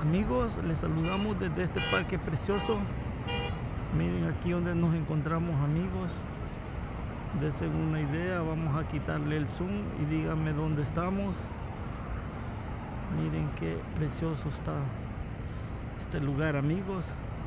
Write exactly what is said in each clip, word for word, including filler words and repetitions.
Amigos, les saludamos desde este parque precioso. Miren aquí donde nos encontramos, amigos. Desen una idea, vamos a quitarle el zoom y díganme dónde estamos. Miren qué precioso está este lugar, amigos.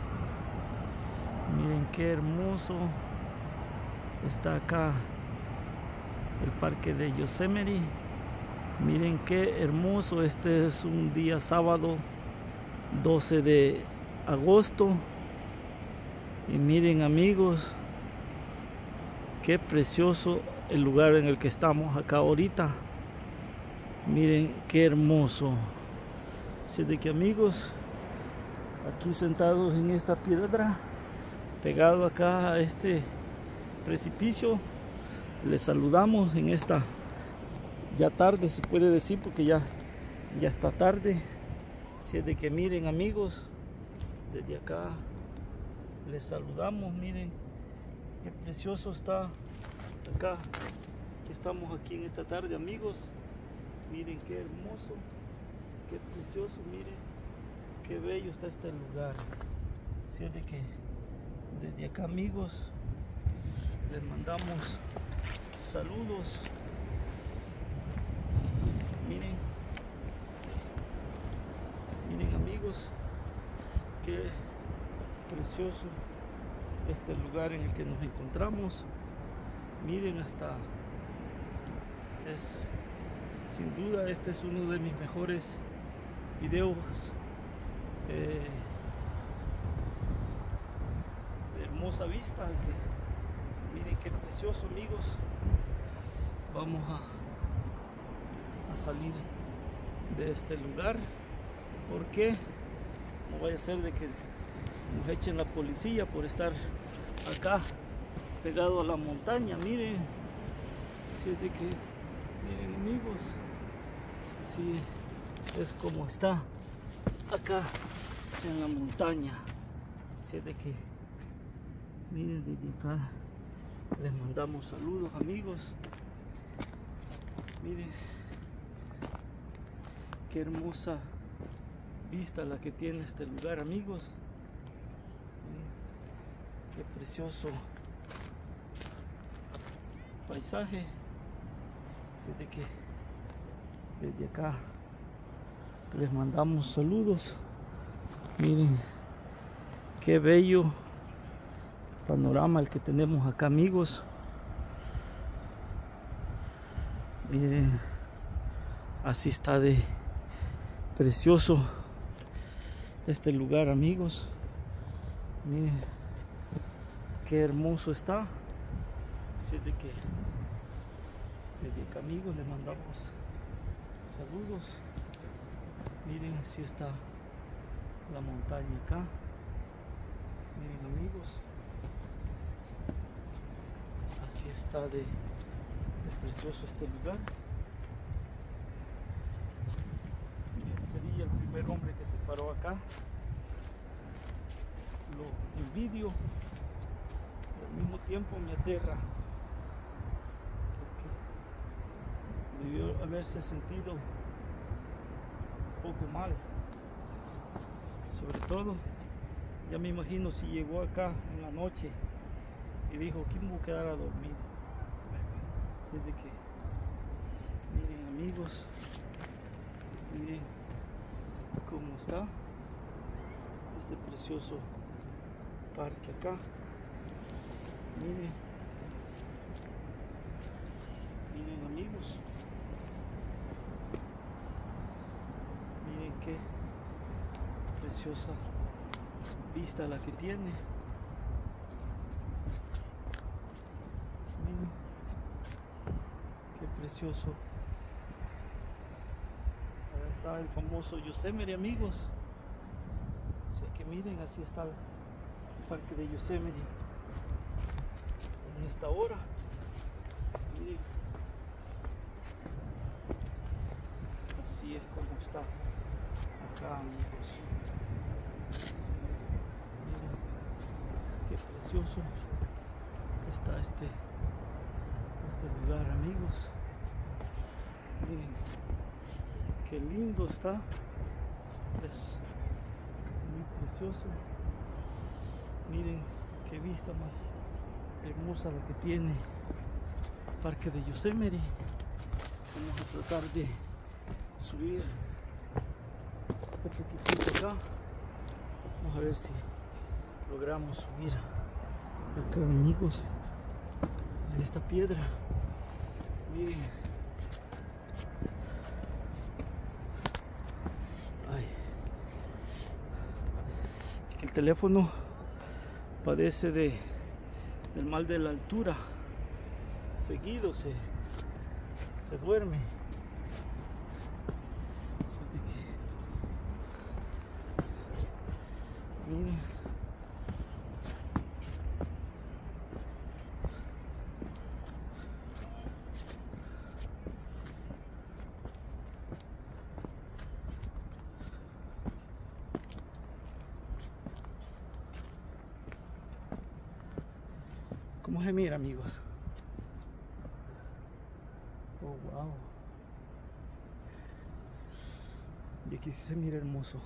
Miren qué hermoso está acá el parque de Yosemite. Miren qué hermoso, este es un día sábado doce de agosto y miren, amigos, qué precioso el lugar en el que estamos acá ahorita. Miren qué hermoso. Así de que, amigos, aquí sentados en esta piedra, pegado acá a este precipicio, les saludamos en esta ya tarde, se puede decir, porque ya ya está tarde. Así de que miren, amigos, desde acá les saludamos. Miren qué precioso está acá, que estamos aquí en esta tarde, amigos. Miren qué hermoso, qué precioso, miren qué bello está este lugar. Así de que desde acá, amigos, les mandamos saludos. Miren, miren, amigos, qué precioso este lugar en el que nos encontramos. Miren, hasta es, sin duda, este es uno de mis mejores videos eh, de hermosa vista. Que, miren qué precioso, amigos. Vamos a a salir de este lugar, porque no vaya a ser de que nos echen la policía por estar acá pegado a la montaña. Miren, así de que miren, amigos, así es como está acá en la montaña. Así de que miren, desde acá les mandamos saludos, amigos. Miren qué hermosa vista la que tiene este lugar, amigos. Miren qué precioso paisaje. Así de que desde acá les mandamos saludos. Miren qué bello panorama el que tenemos acá, amigos. Miren, así está de precioso este lugar, amigos. Miren qué hermoso está. Así de que desde acá, amigos, les mandamos saludos. Miren, así está la montaña acá. Miren, amigos, así está de, de precioso este lugar. Sería el primer hombre que se paró acá. Lo envidio y al mismo tiempo me aterra, porque debió haberse sentido un poco mal. Sobre todo, ya me imagino si llegó acá en la noche y dijo: aquí me voy a quedar a dormir. Así de que miren, amigos, miren cómo está este precioso parque acá. Miren, miren, amigos, miren qué preciosa vista la que tiene. Miren qué precioso. Está el famoso Yosemite, amigos. Así que miren, así está el parque de Yosemite en esta hora. Miren, así es como está acá, amigos. Miren qué precioso está este este lugar, amigos. Miren qué lindo está. Es precioso. Miren qué vista más hermosa la que tiene el parque de Yosemite. Vamos a tratar de subir este poquitito acá. Vamos a ver si logramos subir acá, amigos, a esta piedra. Miren. Ay. El teléfono padece de del mal de la altura. Seguido se, se duerme. Así de que, miren. ¿Cómo se mira, amigos? Oh, wow. Y aquí sí se mira hermoso.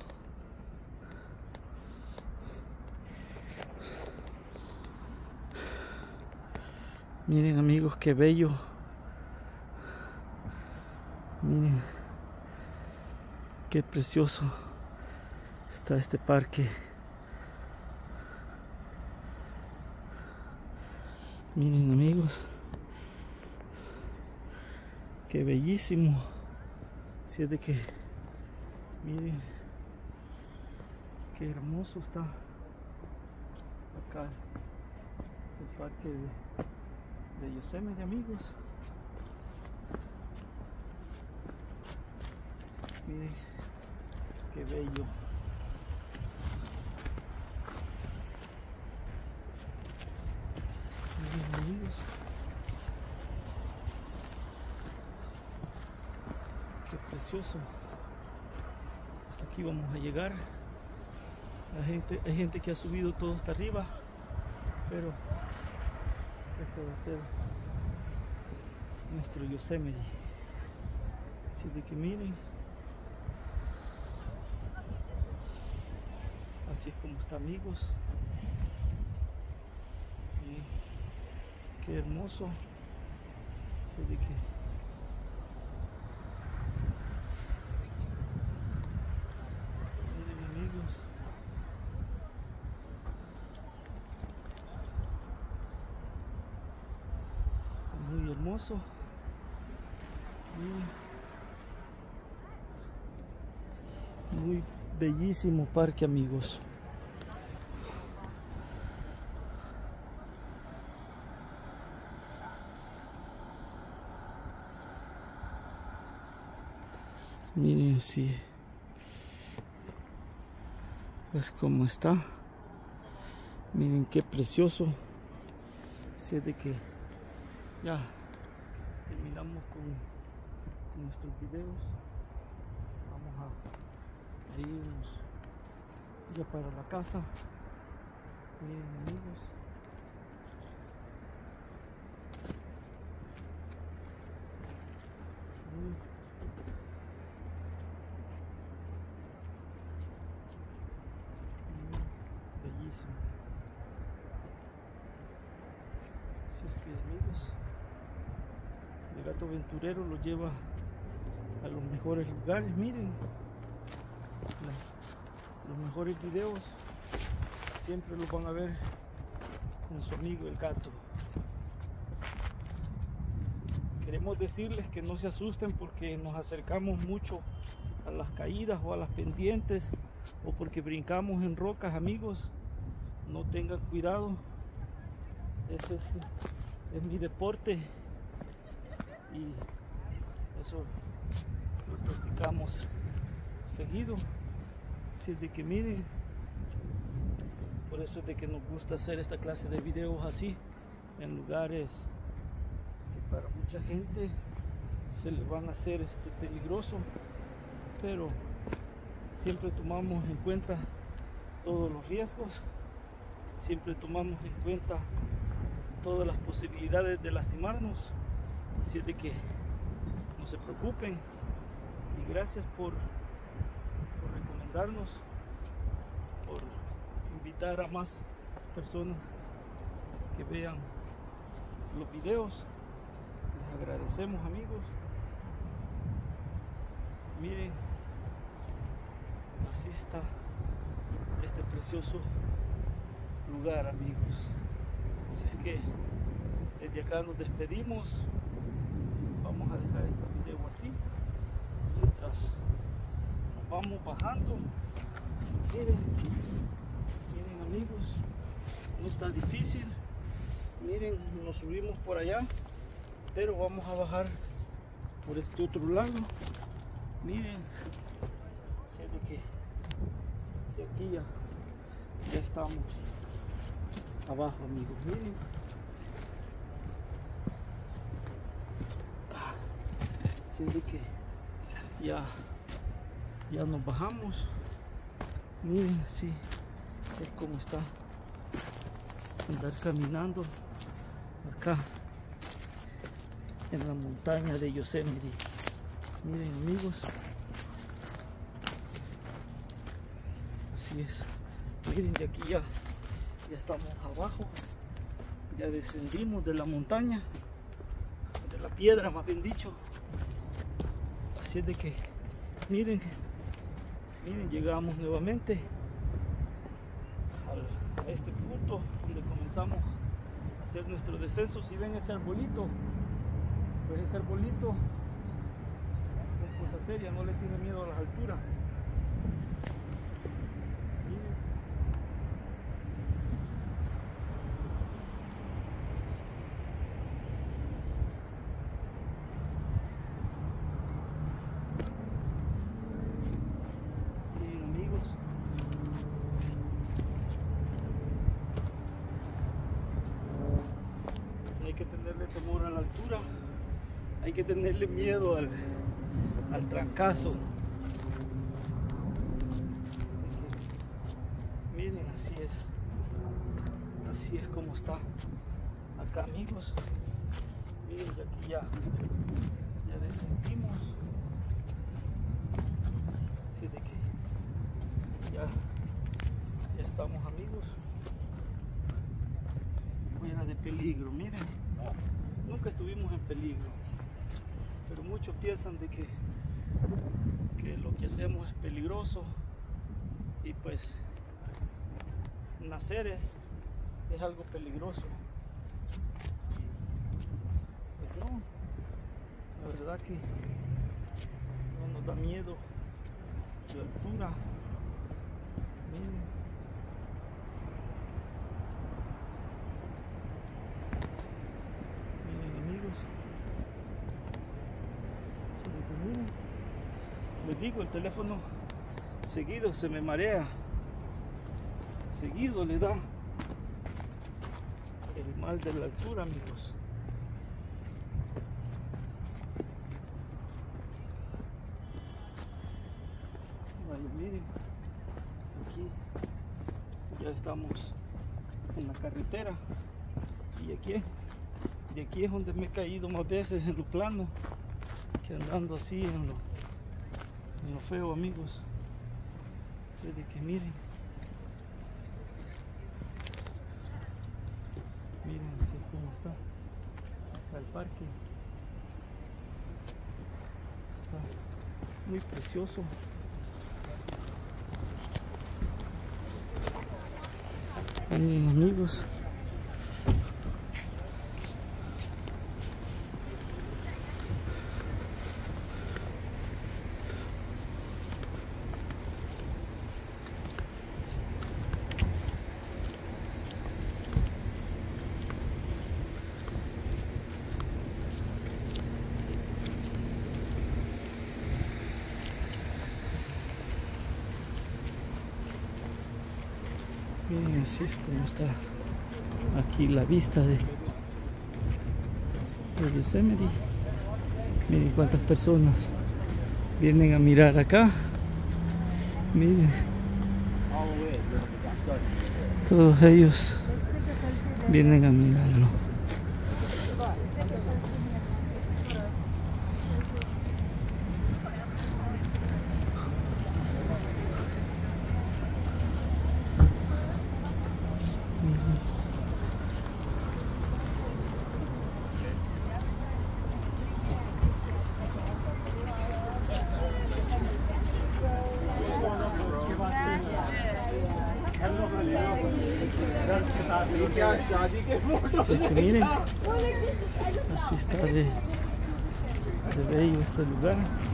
Miren, amigos, qué bello. Miren qué precioso está este parque. Miren, amigos, qué bellísimo. Si es de que, miren qué hermoso está acá el parque de, de Yosemite, amigos. Miren qué bello. Amigos, qué precioso. Hasta aquí vamos a llegar. La gente, hay gente que ha subido todo hasta arriba, pero este va a ser nuestro Yosemite. Así de que miren, así es como está, amigos. Qué hermoso. Así de que miren, amigos, está muy hermoso. Muy, muy bellísimo parque, amigos. Miren, así es como está. Miren qué precioso. Así es de que ya terminamos con, con nuestros videos. Vamos a, a irnos ya para la casa. Miren, amigos, miren. Bellísimo. Así es que, amigos, el gato aventurero lo lleva a los mejores lugares. Miren, la, los mejores videos siempre los van a ver con su amigo el gato. Queremos decirles que no se asusten porque nos acercamos mucho a las caídas o a las pendientes, o porque brincamos en rocas, amigos. No tengan cuidado. Ese es, es mi deporte y eso lo practicamos seguido. Así es de que miren, por eso es de que nos gusta hacer esta clase de videos así, en lugares que para mucha gente se les van a hacer este, peligroso, pero siempre tomamos en cuenta todos los riesgos, siempre tomamos en cuenta todas las posibilidades de lastimarnos. Así es de que no se preocupen, y gracias por, por recomendarnos, por invitar a más personas que vean los videos. Les agradecemos, amigos. Miren, así está este precioso lugar, amigos. Así es que desde acá nos despedimos. Vamos a dejar este video así mientras nos vamos bajando. Miren, miren, amigos, no está difícil. Miren, nos subimos por allá, pero vamos a bajar por este otro lado. Miren, sé de que de aquí ya, ya estamos abajo, amigos. Miren, sé de que ya ya nos bajamos. Miren, así es como está andar caminando acá en la montaña de Yosemite. Miren, amigos, así es. Miren, de aquí ya ya estamos abajo, ya descendimos de la montaña, de la piedra más bien dicho. Así es de que miren, miren, llegamos nuevamente al, a este punto donde comenzamos a hacer nuestro descenso. Si ven ese arbolito, pues ese arbolito es cosa seria, no le tiene miedo a las alturas. Miren. Miren, amigos, no hay que tenerle temor a la altura, hay que tenerle miedo al, al trancazo. Miren, así es, así es como está acá, amigos. Miren, ya aquí ya, ya descendimos, así de que ya, ya estamos, amigos, fuera de peligro. Miren, nunca estuvimos en peligro, pero muchos piensan de que, que lo que hacemos es peligroso, y pues nacer es, es algo peligroso. Y pues no, la verdad que no nos da miedo la altura. Miren, miren, amigos, se le miren. Les digo, el teléfono seguido se me marea, seguido le da el mal de la altura, amigos. Vale, miren, aquí ya estamos en la carretera, y aquí, de aquí es donde me he caído más veces en lo plano que andando así en lo, en lo feo, amigos. Sé de que miren, miren así como está acá el parque, está muy precioso. Miren, amigos, miren, así es como está aquí la vista de, de Yosemite. Miren cuántas personas vienen a mirar acá. Miren, todos ellos vienen a mirarlo. Así que miren, así está de, de bello este lugar.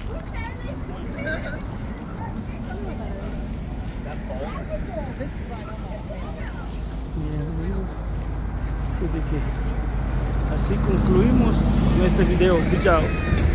Bien, amigos, así de que así concluimos nuestro video. Chao.